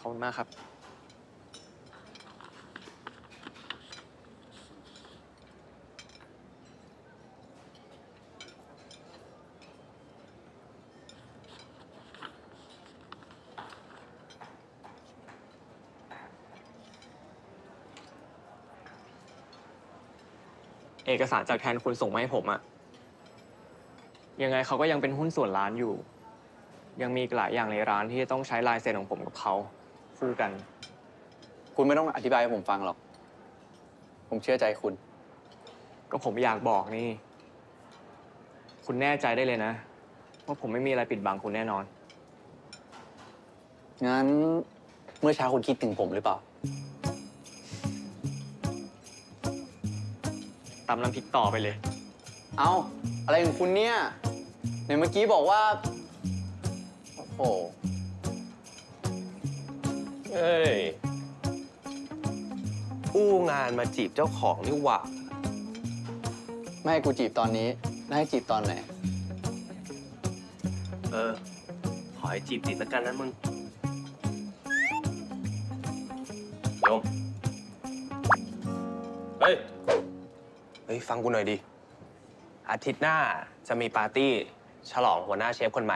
ขอบคุณมากครับเอกสารจากแทนคุณส่งมาให้ผมอะยังไงเขาก็ยังเป็นหุ้นส่วนร้านอยู่ ยังมีหลายอย่างในร้านที่ต้องใช้ลายเซ็นของผมกับเขาคู่กันคุณไม่ต้องอธิบายให้ผมฟังหรอก ผมเชื่อใจคุณก็ผมอยากบอกนี่ คุณแน่ใจได้เลยนะว่าผมไม่มีอะไรปิดบังคุณแน่นอนงั้นเมื่อเช้าคุณคิดถึงผมหรือเปล่าตำน้ำพริกต่อไปเลยเอ้า อะไรของคุณเนี่ยในเมื่อกี้บอกว่า โอ้โหเอ้ยอู้งานมาจีบเจ้าของนี่หว่าไม่ให้กูจีบตอนนี้แล้วให้จีบตอนไหนขอให้จีบติดแล้วกันนะมึงโยมเฮ้ย ฟังกูหน่อยดิ อาทิตย์หน้าจะมีปาร์ตี้ฉลองหัวหน้าเชฟคนใหม่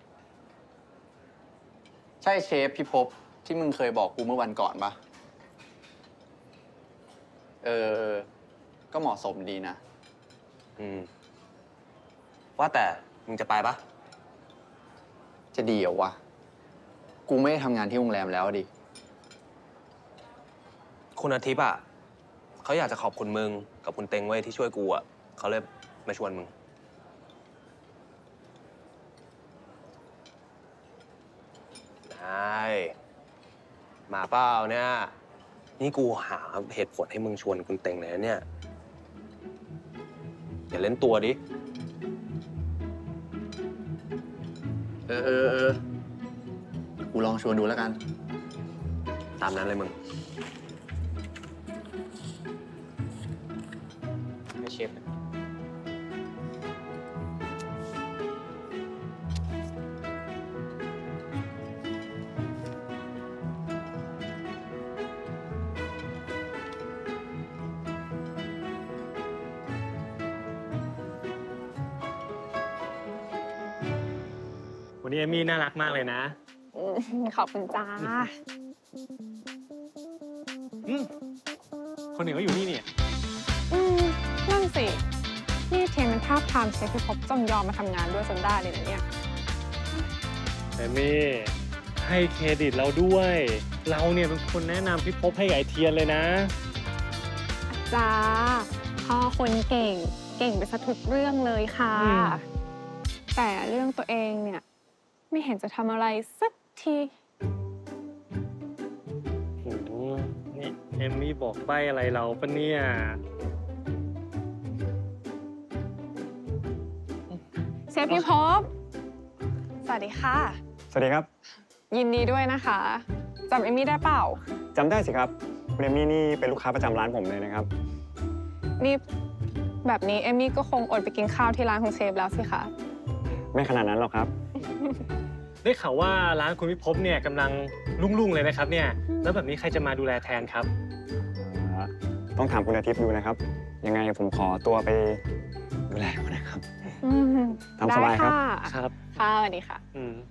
ใช่เชฟพี่ภพที่มึงเคยบอกกูเมื่อวันก่อนปะก็เหมาะสมดีนะว่าแต่มึงจะไปปะจะดีเหรอวะ กูไม่ได้ทำงานที่โรงแรมแล้วดิคุณอาทิตย์อ่ะเขาอยากจะขอบคุณมึงกับคุณเต็งไว้ยที่ช่วยกูอ่ะเขาเลยมาชวนมึง ได้มาเปล่าเนี่ย นี่กูหาเหตุผลให้มึงชวนคุณเต็งเลยนะเนี่ย อย่าเล่นตัวดิกูลองชวนดูแล้วกันตามนั้นเลยมึงไม่เชฟวันนี้เอมี่น่ารักมากเลยนะขอบคุณจ้าคนอื่นก็อยู่นี่เนี่ยนั่นสิ นี่เทนมันท้าบทามเชฟพี่พบจนยอมมาทำงานด้วยจนได้เลยนะเนี่ยเอมี่ให้เครดิตเราด้วย เราเนี่ยเป็นคนแนะนำพี่พบให้กับไอเทียนเลยนะจ้าพ่อคนเก่ง เก่งไปซะทุกเรื่องเลยค่ะ แต่เรื่องตัวเองเนี่ย ไม่เห็นจะทำอะไรสักทีนี่เอมี่บอกใบ้อะไรเราปะเนี่ยเชฟพี่พบ สวัสดีค่ะสวัสดีครับยินดีด้วยนะคะจำเอมี่ได้เปล่าจำได้สิครับคุณเอมี่นี่เป็นลูกค้าประจำร้านผมเลยนะครับนี่แบบนี้เอมี่ก็คงอดไปกินข้าวที่ร้านของเชฟแล้วสิคะไม่ขนาดนั้นหรอกครับได้ข่าวว่าร้านคุณพิภพเนี่ยกำลังรุ่งๆเลยนะครับเนี่ย แล้วแบบนี้ใครจะมาดูแลแทนครับต้องถามคุณอาทิตย์ดูนะครับ ยังไงผมขอตัวไปดูแลก่อนนะครับ ตามสบายครับได้คค่ะรับค่ะสวัสดีค่ะอืม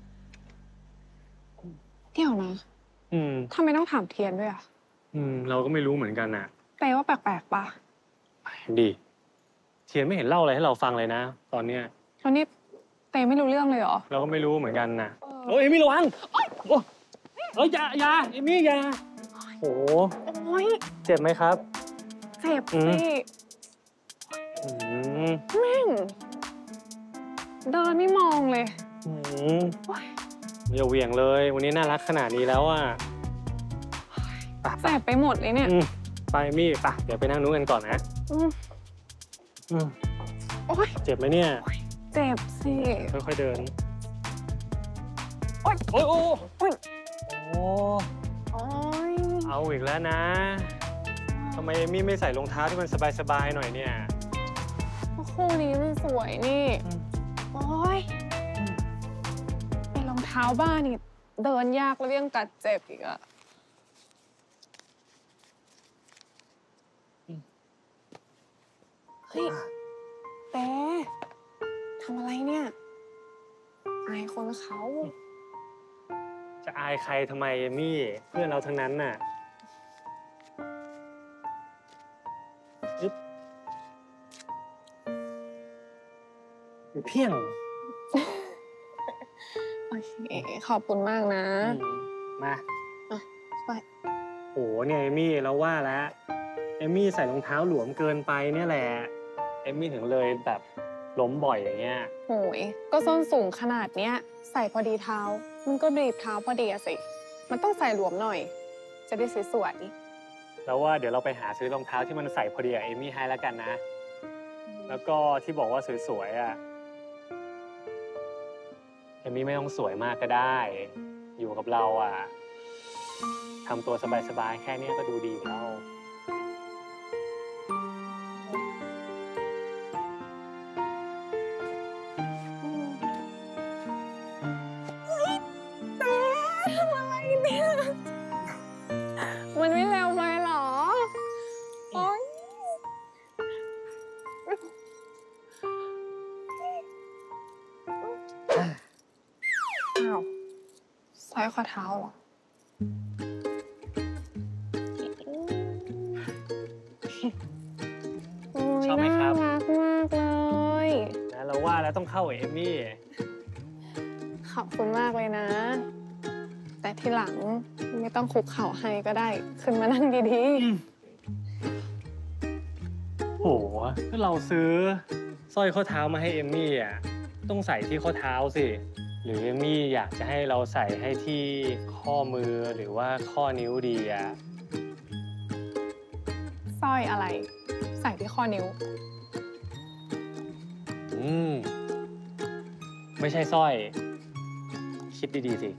เดี๋ยวนะอืมทำไมต้องถามเทียนด้วยอ่ะเราก็ไม่รู้เหมือนกันน่ะแปลว่าแปลกๆป่ะดี เทียนไม่เห็นเล่าอะไรให้เราฟังเลยนะ ตอนเนี้ยแล้วนี่เตไม่รู้เรื่องเลยเหรอเราก็ไม่รู้เหมือนกันนะเอ้ยเอมี่ระวังโอ้อย่าเอมี่อย่าโหโอ๊ยเจ็บไหมครับเจ็บอืสิมแม่งเดินไม่มองเลยอืมโอ๊ยอย่าเหวี่ยงเลย วันนี้น่ารักขนาดนี้แล้วอ่ะไปแสบไปหมดเลยเนี่ยไปมี่ไปเดี๋ยวไปนั่งนู้นกันก่อนนะอืมอืมโอ๊ยเจ็บไหมเนี่ยเจ็บสิค่อยๆเดินโอ๊ยโอ้ยโอ้โอ๊ยโอ้โอ๊ยเอาอีกแล้วนะทำไมเอมี่ไม่ใส่รองเท้าที่มันสบายๆหน่อยเนี่ยคู่นี้มันสวยนี่อืมโอ๊ยเป็นรองเท้าบ้านี่เดินยากแล้วยังกัดเจ็บอีกอะเฮ้ยแต่ทำอะไรเนี่ยอายคนเขาจะอายใครทำไมเอมี่ เพื่อนเราทั้งนั้นน่ะอึ๊บเพียงโอเคขอบคุณมากนะมาไปโหเนี่ยเอมี่เราว่าแล้วเอมี่ใส่รองเท้าหลวมเกินไปเนี่ยแหละเอมี่ถึงเลยแบบล้มบ่อยอย่างเงี้ยโหยก็ส้นสูงขนาดเนี้ยใส่พอดีเท้า มันก็บีบเท้าพอดีอะสิ มันต้องใส่หลวมหน่อย จะได้สวยแล้วว่าเดี๋ยวเราไปหาซื้อรองเท้าที่มันใส่พอดีกับเอมี่ให้แล้วกันนะ แล้วก็ที่บอกว่าสวยๆอ่ะเอมี่ไม่ต้องสวยมากก็ได้ อยู่กับเราอ่ะทำตัวสบายๆแค่นี้ก็ดูดีอยู่แล้วแต่ทำอะไรเนี่ย มันไม่เร็วไปหรอ โอ๊ยอ้าวสร้อยข้อเท้าเหรอ โอ้ยชอบไหมครับน่ารักมากเลยนะเราว่าแล้วต้องเข้ากับเอมี่ขอบคุณมากเลยนะ แต่ทีหลังไม่ต้องคุกเข่าให้ก็ได้ ขึ้นมานั่งดีโหถ้าเราซื้อสร้อยข้อเท้ามาให้เอมี่อ่ะต้องใส่ที่ข้อเท้าสิ หรือเอมี่อยากจะให้เราใส่ให้ที่ข้อมือหรือว่าข้อนิ้วดีอ่ะๆ สร้อยอะไร ใส่ที่ข้อนิ้วไม่ใช่สร้อย คิดดีๆสิ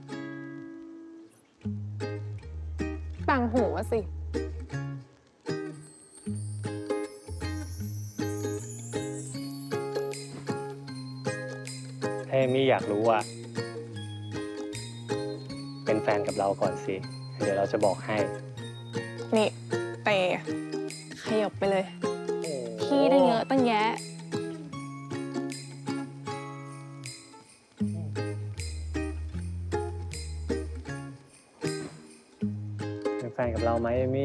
ต่างหูอะสิถ้าเอมี่อยากรู้อ่ะเป็นแฟนกับเราก่อนสิ เดี๋ยวเราจะบอกให้นี่เตะขยับไปเลย พี่ได้เยอะตั้งแยะเป็นแฟนกับเราไหมเอมี่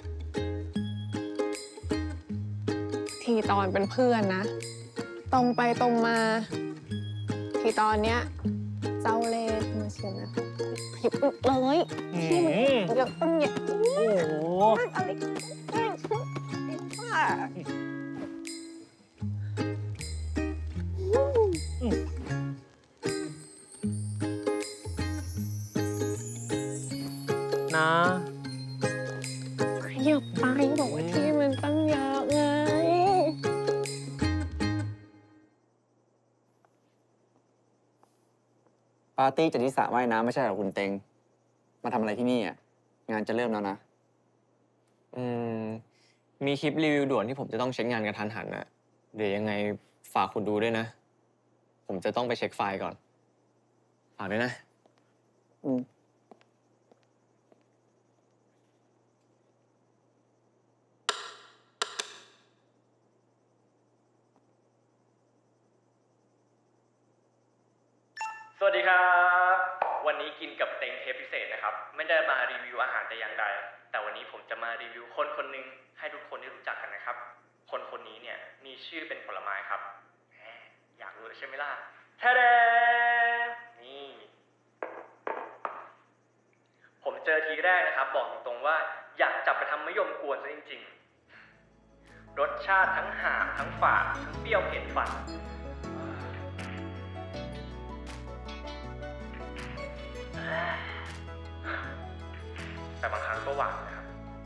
ทีตอนเป็นเพื่อนนะ ตรงไปตรงมา ทีตอนเนี้ย เจ้าเล่ห์ขึ้นมาเชียวนะหยิบอึกเลยพี่มันเยอะตั้งแยะโอ้โหอะไรบ้านะขยับไปบอกว่าที่มันตั้งเยอะไงปาร์ตี้จัดที่สระว่ายน้ำไม่ใช่เหรอคุณเต็ง มาทำอะไรที่นี่อ่ะ งานจะเริ่มแล้วนะมีคลิปรีวิวด่วนที่ผมจะต้องเช็คงานกระทันหันนะเดี๋ยวยังไงฝากคุณดูด้วยนะ ผมจะต้องไปเช็คไฟล์ก่อน ฝากด้วยนะอืมสวัสดีครับ วันนี้กินกับเต็งเทปพิเศษนะครับ ไม่ได้มารีวิวอาหารแต่อย่างใด แต่วันนี้ผมจะมารีวิวคนคนหนึ่งให้ทุกคนได้รู้จักกันนะครับ คนคนนี้เนี่ยมีชื่อเป็นผลไม้ครับแหมอยากรู้ใช่ไหมล่ะแท้ๆนี่ ผมเจอทีแรกนะครับ บอกตรงๆว่าอยากจับไปทำมะยมกวนซะจริงๆ รสชาติทั้งหามทั้งฝาดทั้งเปรี้ยวเผ็ดฝัน แต่บางครั้งก็หวานนะครับ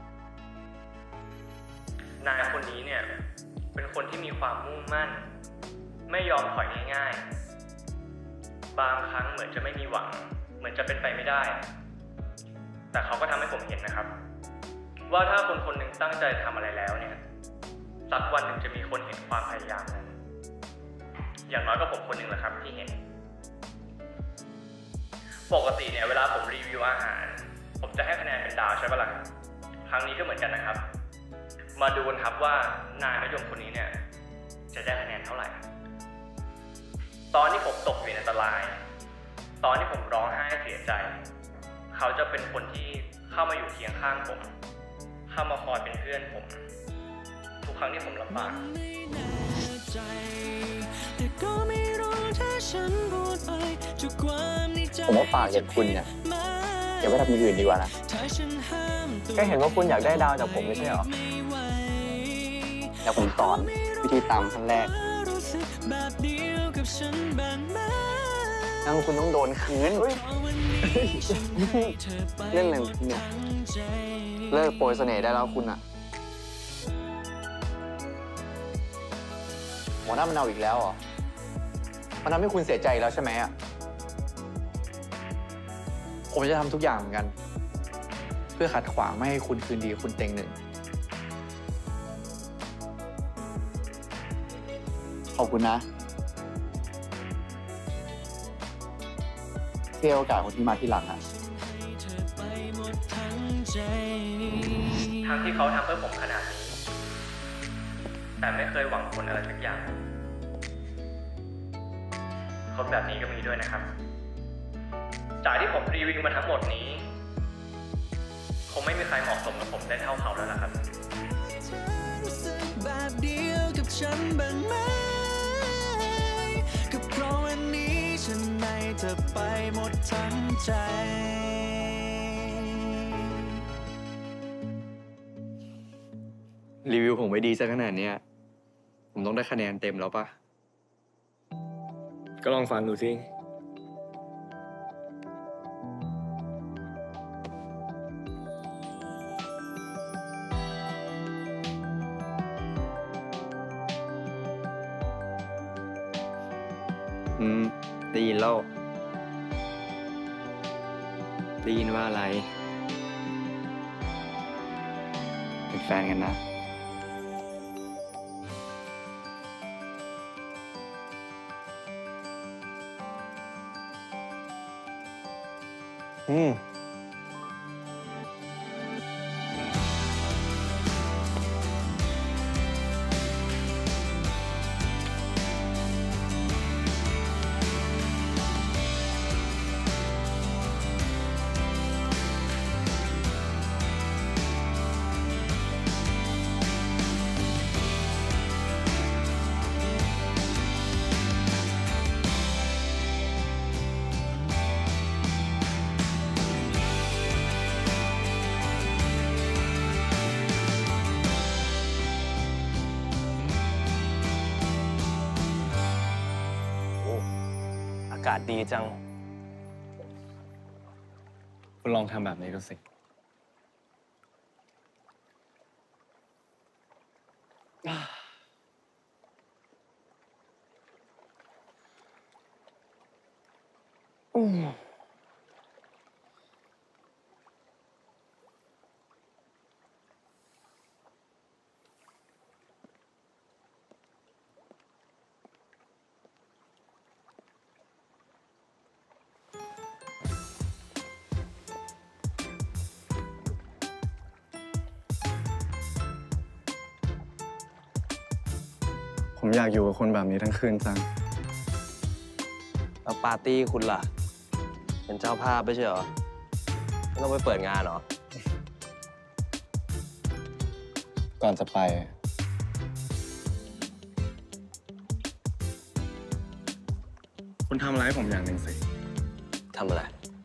นายคนนี้เนี่ยเป็นคนที่มีความมุ่งมั่น ไม่ยอมถอยง่ายๆ บางครั้งเหมือนจะไม่มีหวัง เหมือนจะเป็นไปไม่ได้ แต่เขาก็ทำให้ผมเห็นนะครับ ว่าถ้าคนคนหนึ่งตั้งใจทำอะไรแล้วเนี่ยสักวันหนึ่งจะมีคนเห็นความพยายามนั้น อย่างน้อยก็ผมคนหนึ่งแหละครับที่เห็น ผปกติเนี่ยเวลาผมรีวิวอาหาร ผมจะให้คะแนนเป็นดาวใช่ปะล่ะครั้งนี้ก็เหมือนกันนะครับ มาดูกันครับว่านายมะยมคนนี้เนี่ยจะได้คะแนนเท่าไหร่ ตอนที่ผมตกอยู่ในอันตราย ตอนที่ผมร้องไห้เสียใจ เขาจะเป็นคนที่เข้ามาอยู่เคียงข้างผม เข้ามาคอยเป็นเพื่อนผม ทุกครั้งที่ผมลำบากผมว่าปากอย่างคุณเนี่ยอย่าไปทำอย่างอื่นดีกว่านะก็เห็นว่าคุณอยากได้ดาวจากผมไม่ใช่เหรอเดี๋ยวผมสอนวิธีตามขั้นแรกนั่งคุณต้องโดนคืนเล่นอะไรของคุณเนี่ยเลิกโปรยเสน่ห์ได้แล้วคุณอะหมอหน้ามันเอาอีกแล้วเหรอมันทำให้คุณเสียใจอีกแล้วใช่ไหมอะผมจะทำทุกอย่างเหมือนกัน เพื่อขัดขวางไม่ให้คุณคืนดีคุณเต็งหนึ่งขอบคุณนะเสียโอกาสคนที่มาที่หลังอะทั้งที่เขาทำเพื่อผมขนาดนี้ แต่ไม่เคยหวังผลอะไรสักอย่าง คนแบบนี้ก็มีด้วยนะครับ จากที่ผมรีวิวมาทั้งหมดนี้ คงไม่มีใครเหมาะสมกับผมได้เท่าเขาแล้วล่ะครับแบบเดียวกับฉันบ้างไหมก็เพราะวันนี้ฉันให้เธอไปหมดทั้งใจรีวิวผมไว้ดีซะขนาดนี้ผมต้องได้คะแนนเต็มแล้วปะก็ลองฟังดูสิได้ยินแล้วได้ยินว่าอะไร เป็นแฟนกันนะอากาศดีจังคุณลองทำแบบนี้ดูสิ ผมอยากอยู่กับคนแบบนี้ทั้งคืนจังแล้วปาร์ตี้คุณล่ะ เป็นเจ้าภาพไม่ใช่เหรอไม่ต้องไปเปิดงานเหรอก่อนจะไป คุณทำอะไรให้ผมอย่างหนึ่งสิทำอะไร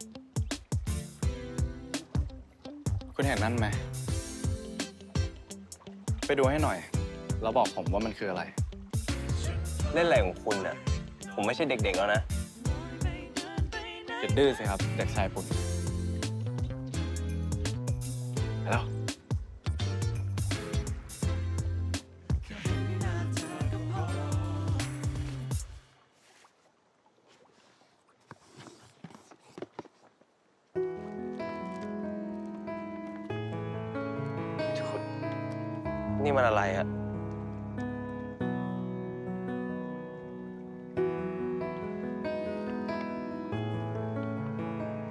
คุณเห็นนั่นไหม ไปดูให้หน่อย แล้วบอกผมว่ามันคืออะไรเล่นอะไรของคุณน่ะ ผมไม่ใช่เด็กๆแล้วนะอย่าดื้อสิครับ เด็กชายปุ่นไปแล้วนี่มันอะไรฮะผ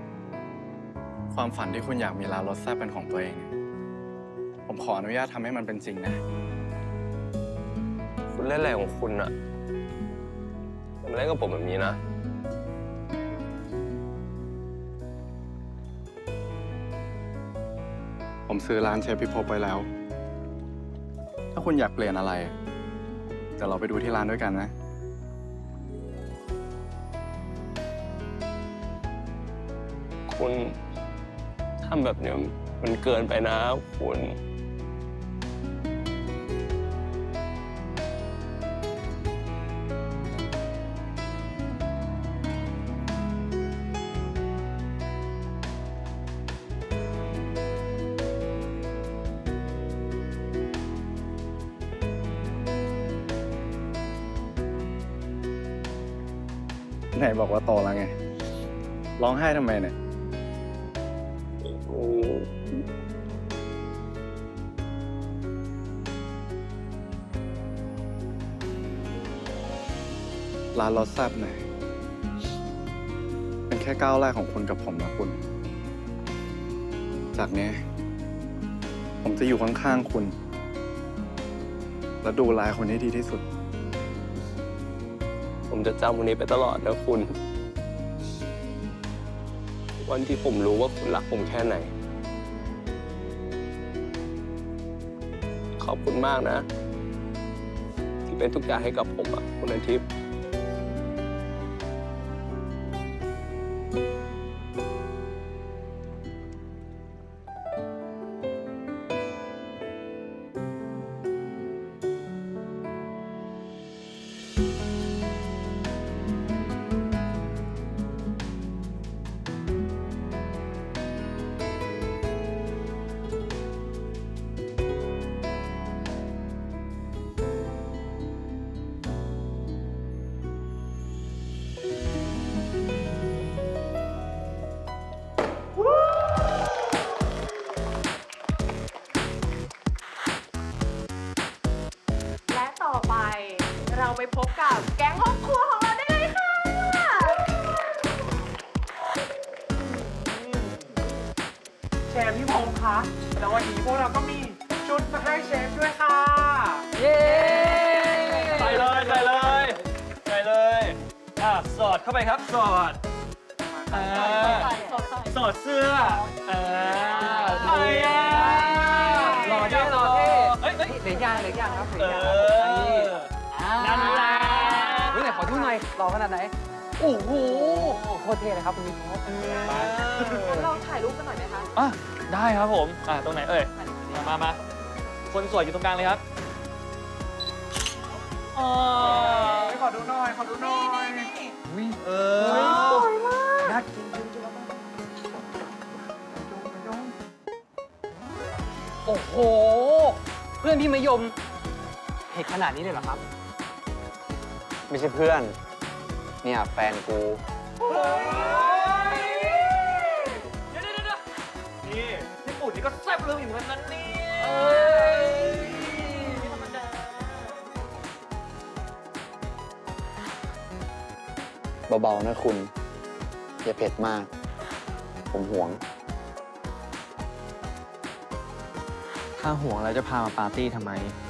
ความฝันที่คุณอยากมีร้านรสแซ่บเป็นของตัวเอง ผมขออนุญาตทำให้มันเป็นจริงนะคุณเล่นอะไรของคุณอะอย่ามาเล่นกับผมแบบนี้นะผมซื้อร้านเชฟพิภพไปแล้ว ถ้าคุณอยากเปลี่ยนอะไรเดี๋ยวเราไปดูที่ร้านด้วยกันนะคุณทำแบบเนี้ยมันเกินไปนะคุณไหนบอกว่าโตแล้วไง ร้องไห้ทำไมเนี่ย ร้านรสแซ่บเนี่ยเป็นแค่ก้าวแรกของคุณกับผมนะคุณ จากนี้ ผมจะอยู่ข้างๆคุณ และดูแลคุณให้ดีที่สุดผมจะจำวันนี้ไปตลอดนะคุณ วันที่ผมรู้ว่าคุณรักผมแค่ไหน ขอบคุณมากนะ ที่เป็นทุกอย่างให้กับผมอะคุณอาทิตย์และต่อไปเราไปพบกับแก๊งห้องครัวของเราได้เลยค่ะเชฟพี่พงษ์คะแล้ววันนี้พวกเราก็มีชุดมาให้เชฟด้วยค่ะเย้ใส่เลยใส่เลยใส่เลยสอดเข้าไปครับสอดสอดเสื้อเอ้ยหล่อเท่หล่อเท่เฮ้ยเหลือย่างครับเหลือย่างนั่นแหละไหนขอดูหน่อยหล่อขนาดไหนโอ้โหโคตรเท่เลยครับคุณมิโกเราถ่ายรูปกันหน่อยไหมคะได้ครับผมตรงไหนเอ่ยมาคนสวยอยู่ตรงกลางเลยครับขอดูหน่อยสวยมากน่ากินจริงโอ้โห เพื่อนพี่มะยมเผ็ดขนาดนี้เลยเหรอครับ ไม่ใช่เพื่อน เนี่ยแฟนกูเดี๋ยวนี่ญี่ปุ่นนี่ก็แซ่บเลยเหมือนกันนี่ไม่ธรรมดาเบาๆนะคุณ อย่าเผ็ดมาก ผมห่วงถ้าห่วงแล้วจะพามาปาร์ตี้ทำไม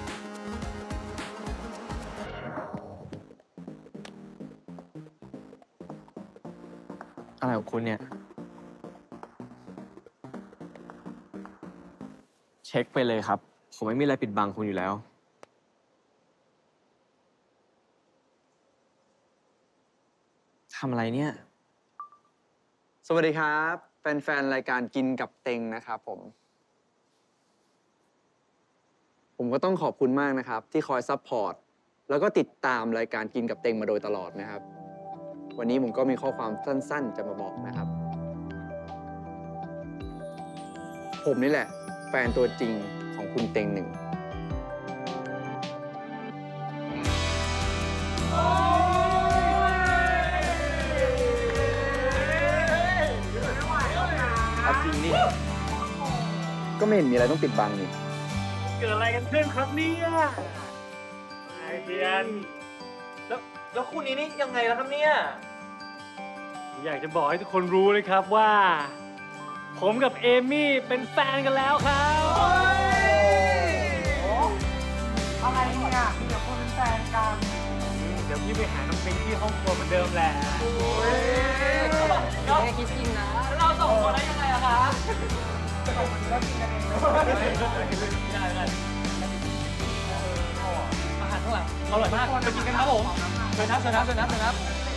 อะไรของคุณเนี่ย เช็คไปเลยครับ ผมไม่มีอะไรปิดบังคุณอยู่แล้ว ทำอะไรเนี่ยสวัสดีครับ แฟนๆ รายการกินกับเต็งนะครับผม ผมก็ต้องขอบคุณมากนะครับ ที่คอยซัพพอร์ต แล้วก็ติดตามรายการกินกับเต็งมาโดยตลอดนะครับ วันนี้ผมก็มีข้อความสั้นๆ จะมาบอกนะครับ ผมนี่แหละ แฟนตัวจริงของคุณเต็งหนึ่ง จริงนี่ก็ไม่เห็นมีอะไรต้องปิดบังนี่เกิดอะไรกันขึ้นครับเนี่ยไอเทียนแล้วคู่นี้นี่ยังไงล่ะครับเนี่ยอยากจะบอกให้ทุกคนรู้เลยครับว่าผมกับเอมี่เป็นแฟนกันแล้วครับอะไรเนี่ยมีแต่คนเป็นแฟนกันเดี๋ยวพี่ไปหาน้องปิงที่ห้องครัวเหมือนเดิมแหละเราคิดจริงนะ เราสองคนได้ยังไงอะคะสองคนนี้ก็กินกันเองเลยได้อาหารข้างหลังอร่อยมากไปกินกันครับผมเชิญครับ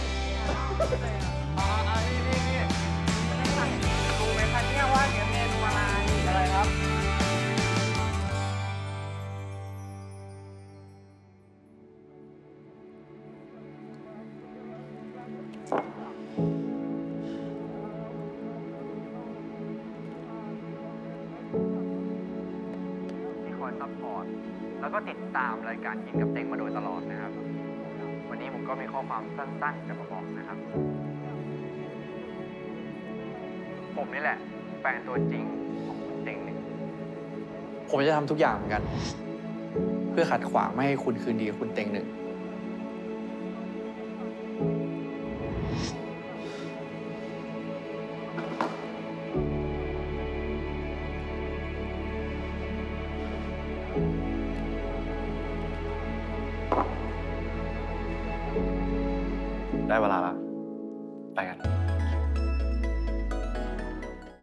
นี่รู้ไหมคะเนี่ยว่าเนี่ยเมนูอะไรครับที่คอยซัพพอร์ต แล้วก็ติดตามรายการกินกับเต็งมาโดยตลอดนะครับ วันนี้ผมก็มีข้อความสั้นๆจะมาบอกนะครับ ผมนี่แหละ แฟนตัวจริงของคุณเต็งหนึ่งผมจะทำทุกอย่างเหมือนกัน เพื่อขัดขวางไม่ให้คุณคืนดีกับคุณเต็งหนึ่งได้เวลาละไปกัน